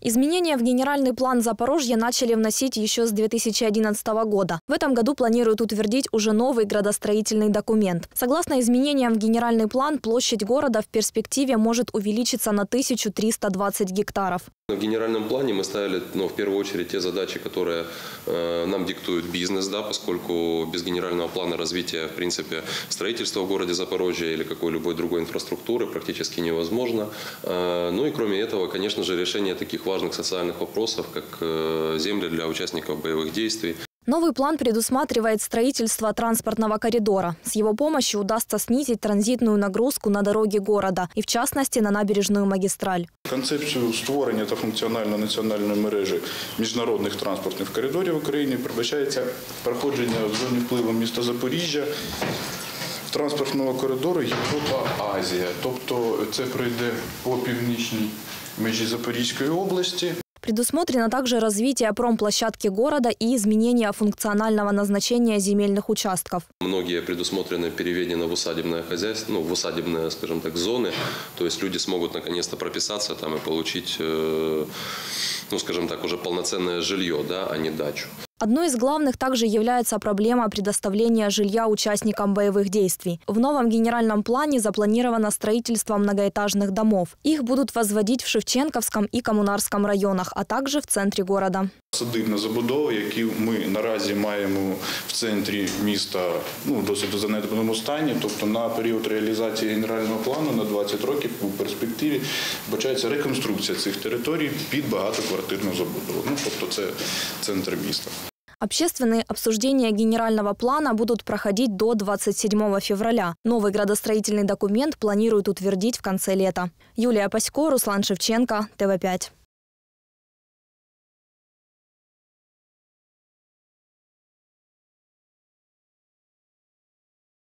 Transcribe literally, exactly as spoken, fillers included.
Изменения в генеральный план Запорожья начали вносить еще с две тысячи одиннадцатого года. В этом году планируют утвердить уже новый градостроительный документ. Согласно изменениям в генеральный план, площадь города в перспективе может увеличиться на тысячу триста двадцать гектаров. В генеральном плане мы ставили, ну, в первую очередь те задачи, которые э, нам диктует бизнес, да, поскольку без генерального плана развития, в принципе, строительства в городе Запорожье или какой-либо другой инфраструктуры практически невозможно. Э, ну и кроме этого, конечно же, решение таких важных социальных вопросов, как э, земли для участников боевых действий. Новый план предусматривает строительство транспортного коридора. С его помощью удастся снизить транзитную нагрузку на дороги города і, в частности, на набережную магістраль. Концепцію створення та функціональної національної мережі міжнародних транспортних коридорів в Україні передбачається проходження в зоні впливу міста Запоріжжя транспортного коридору Європа-Азія. Тобто це пройде по північній межі Запорізької області. Предусмотрено также развитие промплощадки города и изменение функционального назначения земельных участков. Многие предусмотрены переведены в усадебное хозяйство, ну, в усадебные, скажем так, зоны. То есть люди смогут наконец-то прописаться там и получить, ну, скажем так, уже полноценное жилье, да, а не дачу. Одной из главных также является проблема предоставления жилья участникам боевых действий. В новом генеральном плане запланировано строительство многоэтажных домов. Их будут возводить в Шевченковском и Коммунарском районах, а также в центре города. Садибна забудова, які ми наразі маємо в центрі міста, ну, досить у занедбаному стані, тобто на період реалізації генерального плану на двадцять років у перспективі вбачається реконструкція цих територій під багатоквартирну забудову. Ну, тобто це центр міста. Общественные обсуждения генерального плана будут проходить до двадцать седьмого февраля. Новый градостроительный документ планируют утвердить в конце лета. Юлия Пасько, Руслан Шевченко, тэ вэ пять.